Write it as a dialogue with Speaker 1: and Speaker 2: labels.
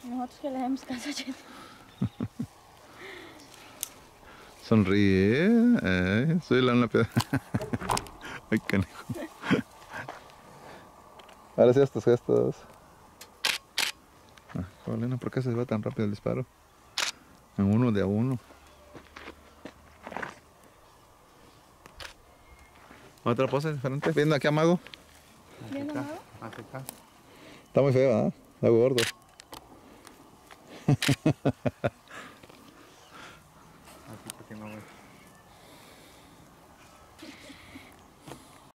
Speaker 1: Nosotros que le damos caso a Cheto.
Speaker 2: Sonríe. Soy una piedra. Ay, canijo. Ahora sí estos gestos. Paulina, ¿por qué se va tan rápido el disparo? En uno de a uno. Otra pose diferente. Viendo aquí a Mago.
Speaker 1: ¿Viendo a Mago?
Speaker 2: Acá. Está muy feo, ¿eh? Está gordo.